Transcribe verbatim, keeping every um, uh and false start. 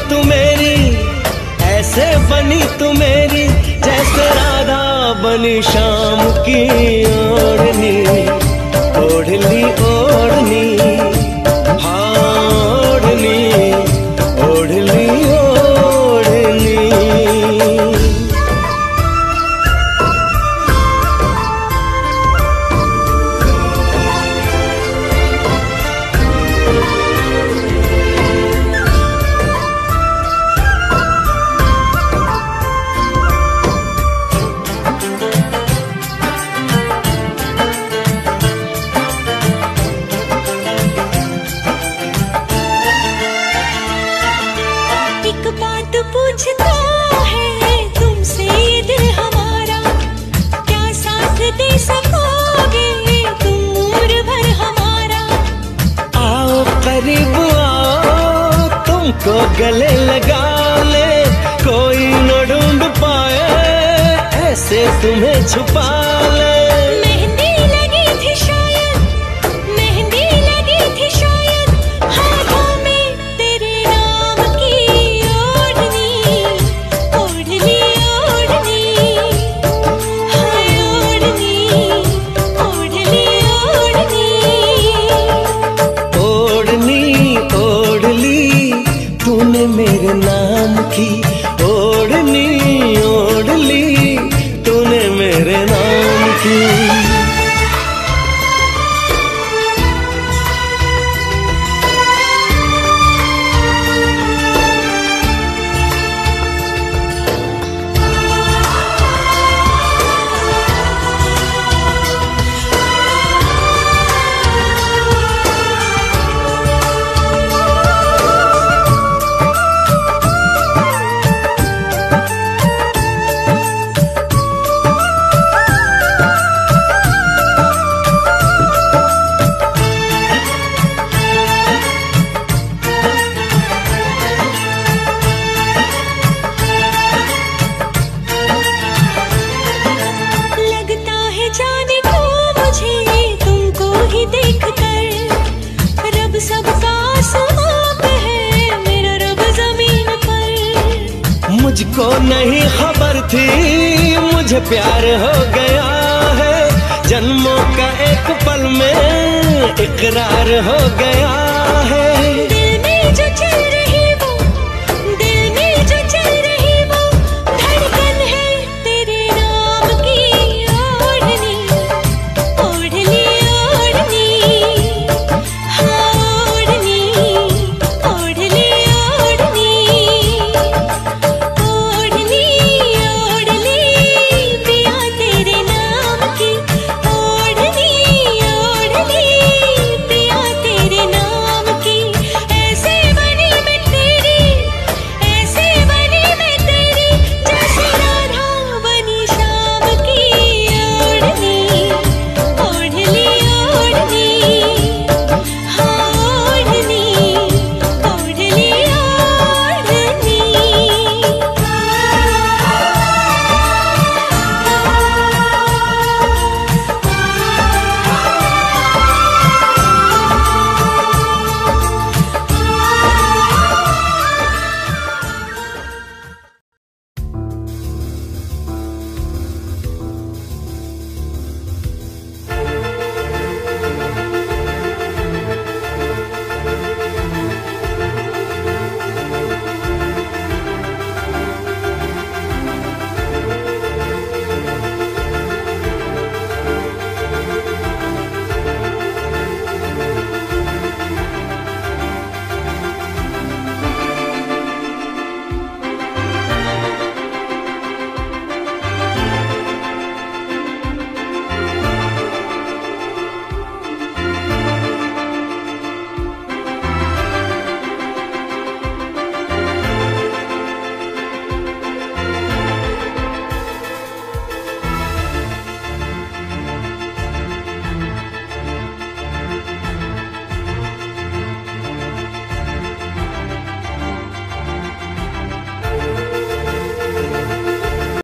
तू मेरी, ऐसे बनी तू मेरी जैसे राधा बनी शाम की ओढ़नी। ओढ़ली ओढ़नी, हाँ ओढ़नी, ओढ़ली ओढ़नी। पूछता है तुमसे ये दिल हमारा, क्या साथ दे सकोगे तुम उम्र भर हमारा। आओ करीब आओ, तुमको गले लगा ले, कोई न ढूंढ पाए ऐसे तुम्हें छुपा ले। मेहंदी लगी थी शायद, मेहंदी लगी थी शायद हाथों में तेरे नाम की। मेरे नाम की ओढ़नी ओढ़ ली तूने मेरे नाम की। मुझको नहीं खबर थी मुझे प्यार हो गया है, जन्मों का एक पल में इकरार हो गया है।